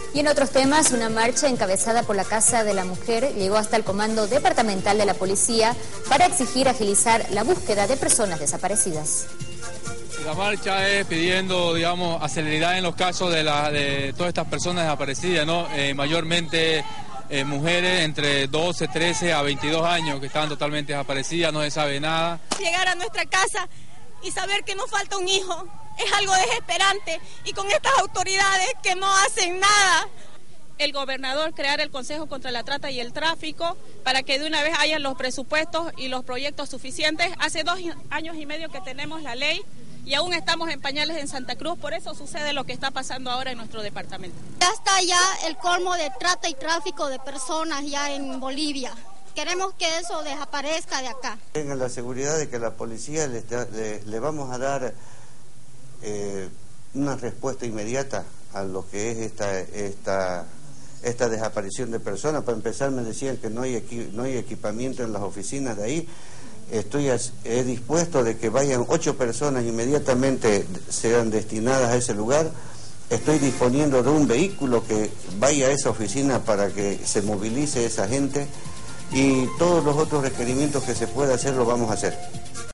Y en otros temas, una marcha encabezada por la Casa de la Mujer llegó hasta el Comando Departamental de la Policía para exigir agilizar la búsqueda de personas desaparecidas. La marcha es pidiendo, digamos, celeridad en los casos de todas estas personas desaparecidas, ¿no? Mayormente mujeres entre 12, 13 a 22 años que están totalmente desaparecidas, no se sabe nada. Llegar a nuestra casa y saber que nos falta un hijo es algo desesperante, y con estas autoridades que no hacen nada. El gobernador crear el Consejo contra la Trata y el Tráfico para que de una vez haya los presupuestos y los proyectos suficientes. Hace 2 años y medio que tenemos la ley y aún estamos en pañales en Santa Cruz, por eso sucede lo que está pasando ahora en nuestro departamento. Ya está el colmo de trata y tráfico de personas ya en Bolivia. Queremos que eso desaparezca de acá. Tengan la seguridad de que la policía le vamos a dar una respuesta inmediata a lo que es esta desaparición de personas. Para empezar, me decían que no hay equipamiento en las oficinas de ahí. He dispuesto de que vayan 8 personas inmediatamente, sean destinadas a ese lugar. Estoy disponiendo de un vehículo que vaya a esa oficina para que se movilice esa gente, y todos los otros requerimientos que se pueda hacer lo vamos a hacer.